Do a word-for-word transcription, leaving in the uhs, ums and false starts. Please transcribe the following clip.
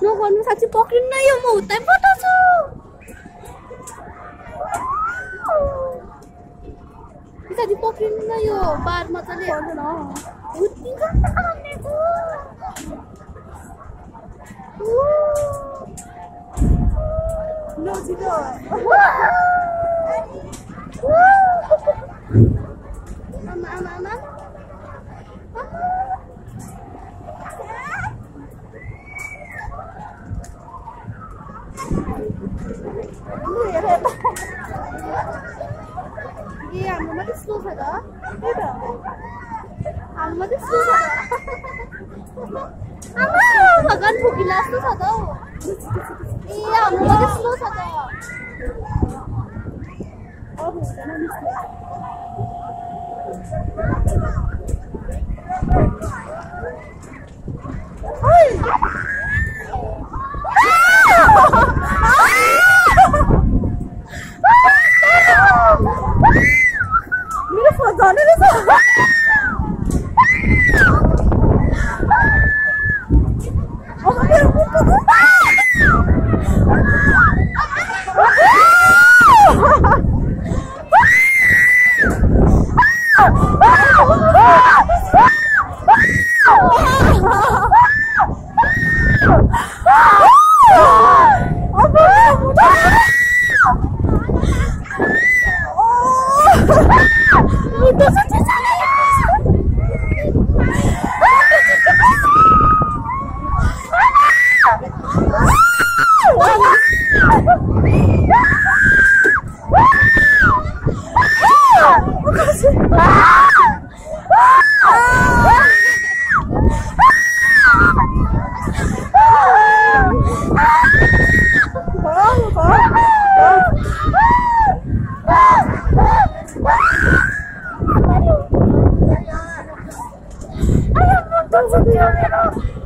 म गर्नु साँच्ची पक्रिन्न यो म उतै पठाउँछु साँच्ची पक्रिन्न यो बार मजाले हेर्नु न उतिन्छ भनेको नो छिटो आमा आमा आमा ए हाम्रो मात्रै स्लो छ त त्यही त हाम्रो मात्रै स्लो छ आमा भगवान फुकिला जस्तो छ त हौ ए हाम्रो मात्रै स्लो छ त अब हुँदैन मिस्ने मेरो फोन झर्ने रहेछ Ayah,